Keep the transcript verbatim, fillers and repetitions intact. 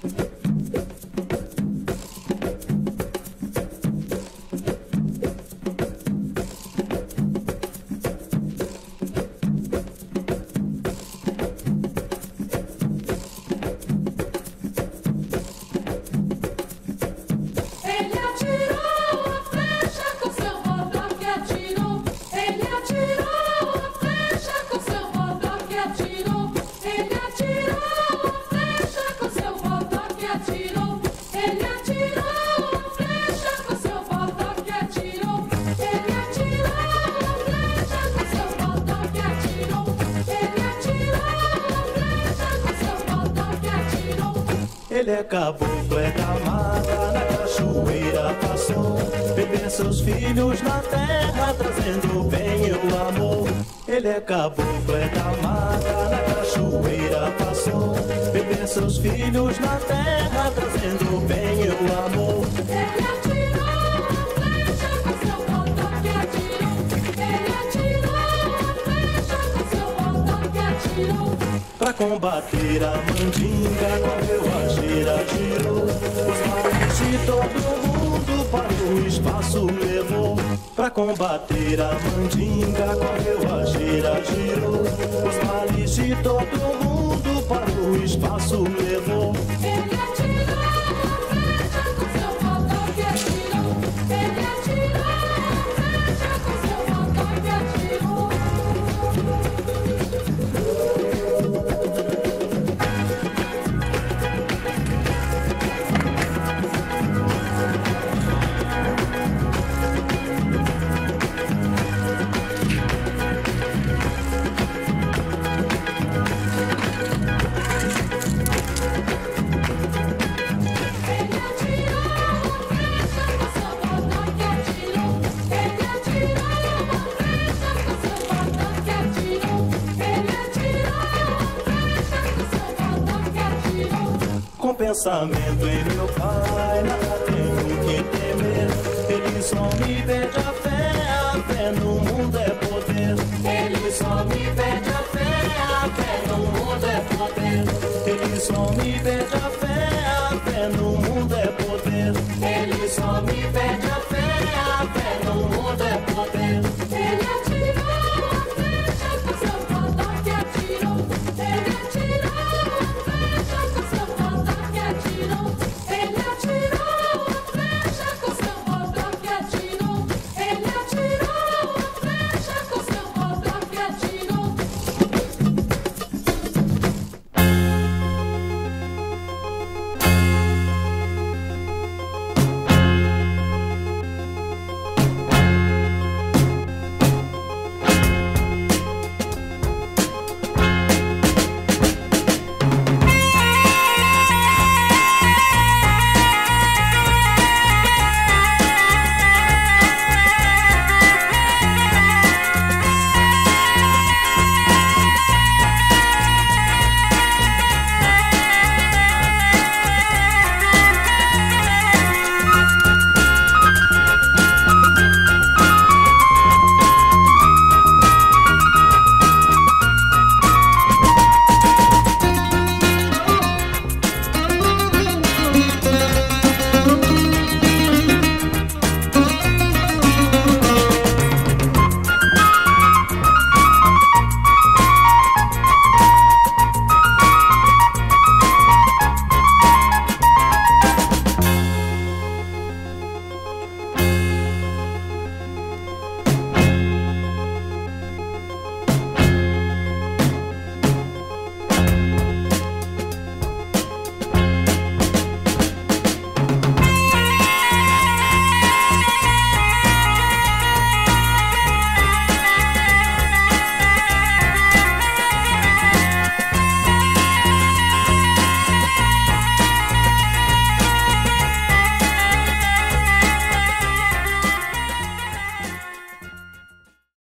Ele é caboclo, é da mata, na cachoeira passou. Beber seus filhos na terra, trazendo o bem e o amor. Ele é caboclo, é da mata, na cachoeira passou. Beber seus filhos na terra, trazendo o bem e o amor. Ele atirou a flecha com seu volta que atirou. Ele atirou a flecha com seu volta que atirou. Pra combater a mandinga, correu a gira, girou. Os males de todo mundo para o espaço levou. Pra combater a mandinga, correu a gira, girou. Os males de todo mundo para o espaço levou. Ele atirou a flecha com seu volta que atirou. Ele atirou a flecha com seu volta que atirou. Com pensamento em meu pai, nada tenho que temer. Ele só me pede a fé, a fé no mundo é poder. Ele só me pede a fé, a fé no mundo é poder. Ele só me pede a fé.